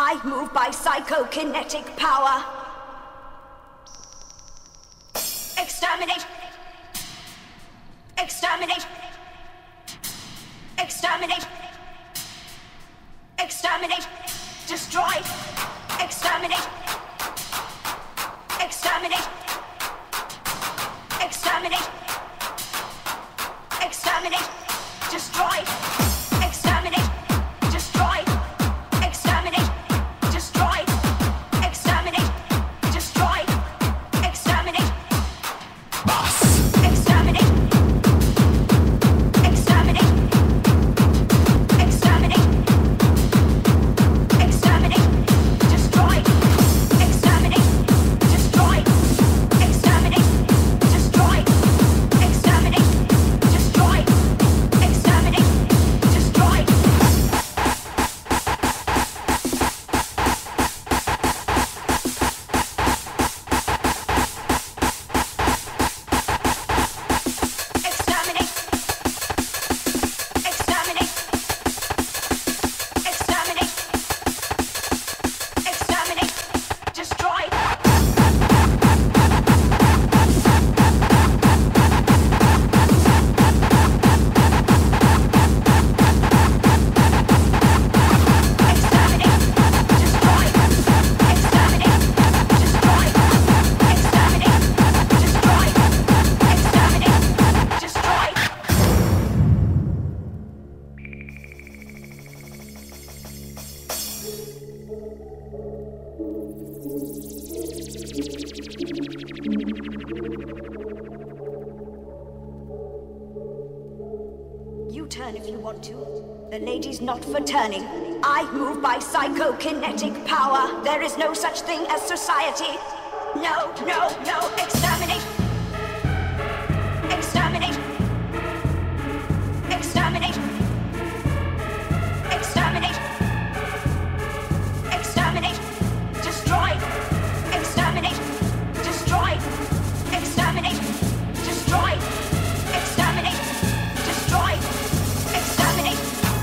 I move by psychokinetic power. Exterminate! Exterminate! Exterminate! Exterminate! Destroy! Exterminate! Exterminate! Exterminate! Exterminate! Destroy! Exterminate! Destroy! Exterminate! Destroy! Exterminate! Destroy! Exterminate! Boss! Exterminate! Exterminate! Exterminate! Exterminate! Destroy! Exterminate! Destroy! Exterminate! Destroy! Exterminate! Destroy! Exterminate! Destroy! Exterminate! Exterminate! Exterminate! Exterminate! Destroy! Exterminate! Destroy! Exterminate! Destroy! Exterminate! Destroy! Exterminate! Destroy! You turn if you want to. The lady's not for turning. I move by psychokinetic power. There is no such thing as society. No, no, no. Exterminate! Exterminate! Exterminate! Exterminate! Exterminate! Destroy! Exterminate! Destroy! Exterminate! Destroy! Exterminate! Destroy! Exterminate!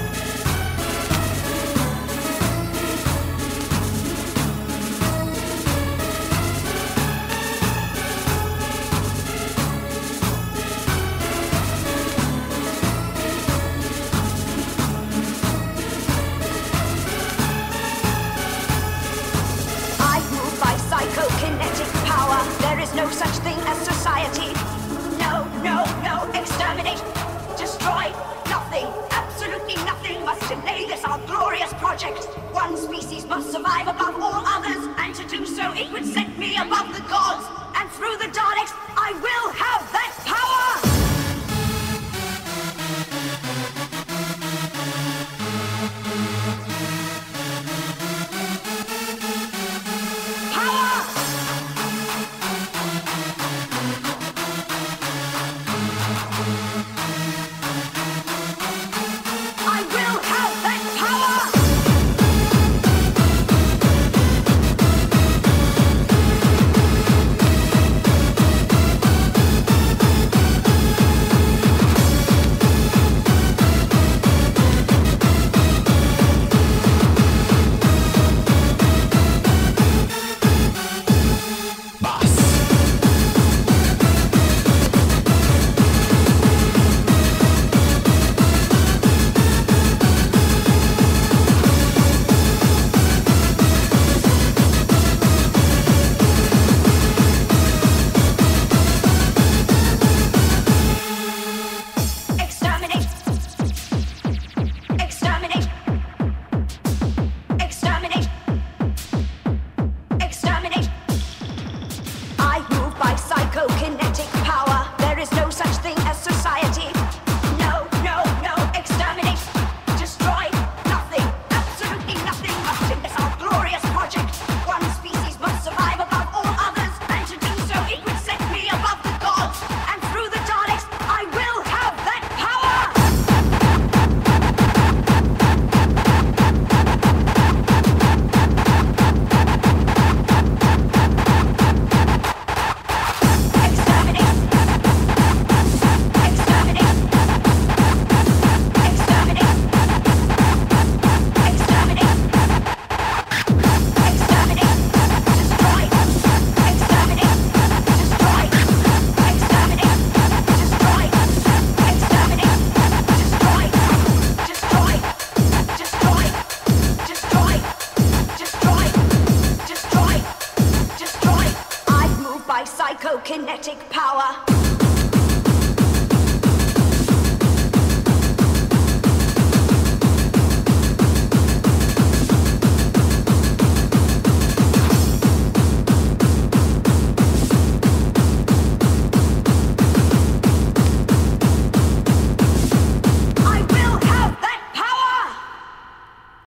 I move by psychokinetic power. There is no such thing as society. No, no, no. Exterminate! Destroy! Nothing, absolutely nothing must delay this our glorious project. One species must survive above all others, and to do so it would set me above the gods. And through the Daleks, I will have